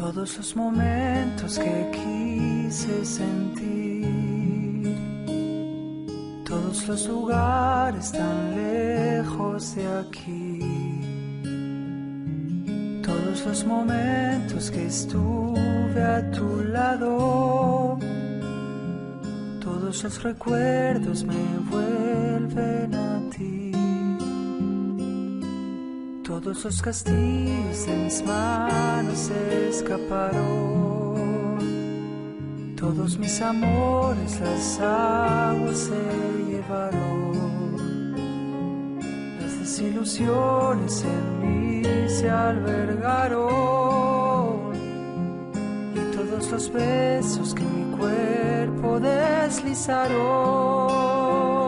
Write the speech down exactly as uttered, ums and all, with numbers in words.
Todos los momentos que quise sentir, todos los lugares tan lejos de aquí, todos los momentos que estuve a tu lado, todos los recuerdos me vuelven a ti. Todos los castillos de mis manos se escaparon, todos mis amores las aguas se llevaron, las desilusiones en mí se albergaron, y todos los besos que mi cuerpo deslizaron.